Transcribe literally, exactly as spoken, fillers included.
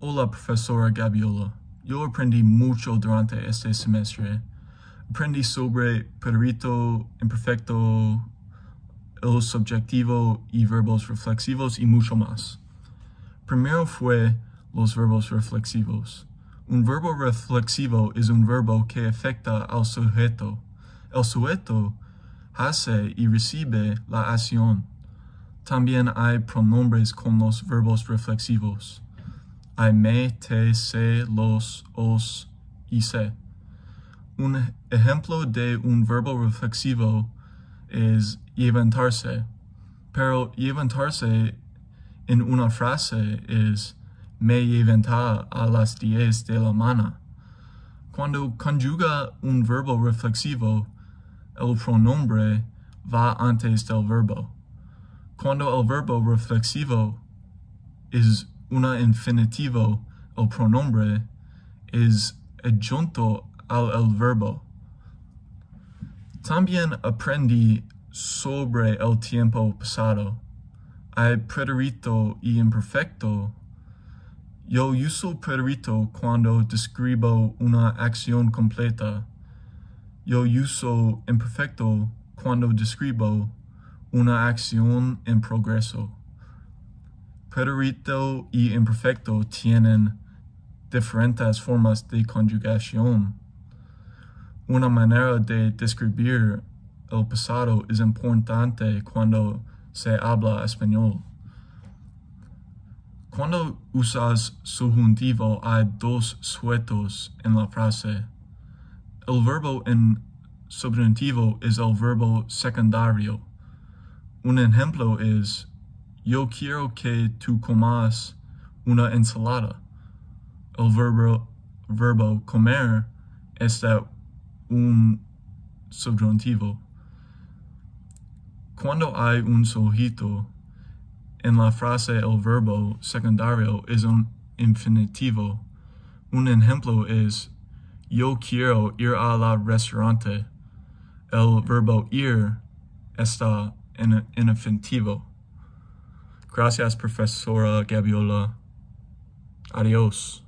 Hola, profesora Gabiola. Yo aprendí mucho durante este semestre. Aprendí sobre pretérito imperfecto, el subjuntivo y verbos reflexivos y mucho más. Primero fue los verbos reflexivos. Un verbo reflexivo es un verbo que afecta al sujeto. El sujeto hace y recibe la acción. También hay pronombres con los verbos reflexivos. Hay me, te, se, los, os y se. Un ejemplo de un verbo reflexivo es levantarse, pero levantarse en una frase es me levanté a las diez de la mañana. Cuando conjuga un verbo reflexivo, el pronombre va antes del verbo. Cuando el verbo reflexivo es un infinitivo, el pronombre es adjunto al el verbo. También aprendí sobre el tiempo pasado. Hay pretérito y imperfecto. Yo uso pretérito cuando describo una acción completa. Yo uso imperfecto cuando describo una acción en progreso. Pretérito y imperfecto tienen diferentes formas de conjugación. Una manera de describir el pasado es importante cuando se habla español. Cuando usas subjuntivo hay dos sujetos en la frase. El verbo en subjuntivo es el verbo secundario. Un ejemplo es yo quiero que tú comas una ensalada. El verbo, verbo comer es un subjuntivo. Cuando hay un sujeto en la frase, el verbo secundario es un infinitivo. Un ejemplo es yo quiero ir al restaurante. El verbo ir está en infinitivo. Gracias, profesora Gabiola. Adiós.